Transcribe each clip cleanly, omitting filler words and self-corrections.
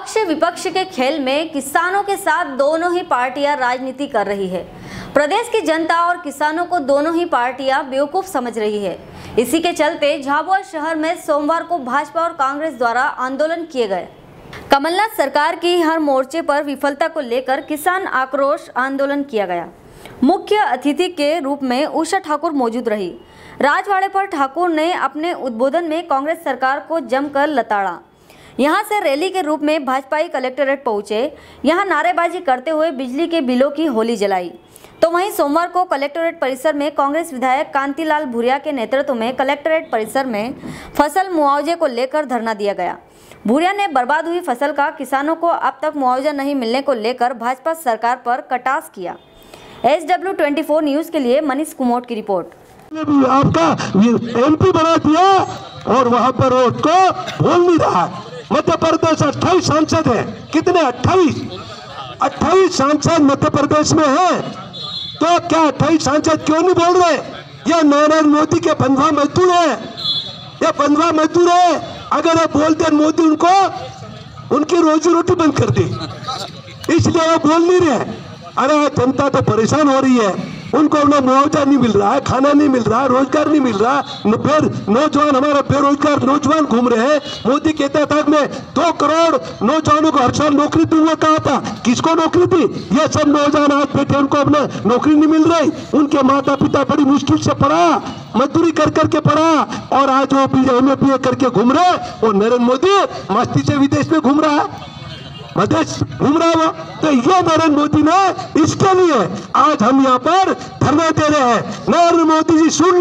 पक्ष विपक्ष के खेल में किसानों के साथ दोनों ही पार्टियां राजनीति कर रही है। प्रदेश की जनता और किसानों को दोनों ही पार्टियां बेवकूफ समझ रही है। इसी के चलते झाबुआ शहर में सोमवार को भाजपा और कांग्रेस द्वारा आंदोलन किए गए। कमलनाथ सरकार की हर मोर्चे पर विफलता को लेकर किसान आक्रोश आंदोलन किया गया। मुख्य अतिथि के रूप में उषा ठाकुर मौजूद रही। राजवाड़े पर ठाकुर ने अपने उद्बोधन में कांग्रेस सरकार को जमकर लताड़ा। यहां से रैली के रूप में भाजपाई कलेक्ट्रेट पहुंचे। यहां नारेबाजी करते हुए बिजली के बिलों की होली जलाई। तो वहीं सोमवार को कलेक्ट्रेट परिसर में कांग्रेस विधायक कांतिलाल भूरिया के नेतृत्व में कलेक्ट्रेट परिसर में फसल मुआवजे को लेकर धरना दिया गया। भूरिया ने बर्बाद हुई फसल का किसानों को अब तक मुआवजा नहीं मिलने को लेकर भाजपा सरकार पर कटाक्ष किया। SW24 न्यूज के लिए मनीष कुमोट की रिपोर्ट। आपका MP बना दिया और वहां पर वोट को बोल नहीं रहा। मध्य प्रदेश 28 सांसद है। कितने? 28 सांसद मध्य प्रदेश में है। तो क्या 28 सांसद क्यों नहीं बोल रहे? ये नरेंद्र मोदी के बंधुआ मजदूर है। ये बंधुआ मजदूर है। अगर ये बोलते मोदी उनकी रोजी रोटी बंद कर दी, इसलिए वो बोल नहीं रहे। अरे जनता तो परेशान हो रही है। उनको ना मुआवजा नहीं मिल रहा है, खाना नहीं मिल रहा, रोजगार नहीं मिल रहा। फिर नौजवान, हमारा बेरोजगार नौजवान घूम रहे हैं। मोदी कहता था मैं 2 करोड़ नौजवानों को हर साल नौकरी दूंगा, कहा था। किसको नौकरी दी? ये सब नौजवान आज बैठे, उनको अपने नौकरी नहीं मिल रही। उनके माता पिता बड़ी मुश्किल से पढ़ा, मजदूरी कर करके पढ़ा, और आज वो MA करके घूम रहे। और नरेंद्र मोदी मस्ती से विदेश में घूम रहा है, मदेश घूम रहा है। तो ये नरेंद्र मोदी ने, इसके लिए आज हम यहाँ पर धरना दे रहे हैं। नरेंद्र मोदी जी सुन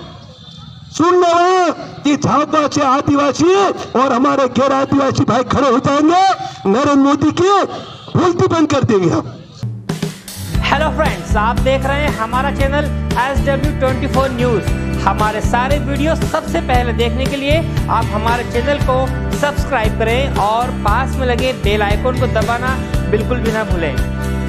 लो कि झाबुआ से आदिवासी और हमारे गैर आदिवासी भाई खड़े हो जाएंगे। नरेंद्र मोदी की बोलती बंद कर देंगे हम। हेलो फ्रेंड्स, आप देख रहे हैं हमारा चैनल SW24 न्यूज। हमारे सारे वीडियो सबसे पहले देखने के लिए आप हमारे चैनल को सब्सक्राइब करें और पास में लगे बेल आइकन को दबाना बिल्कुल भी ना भूलें।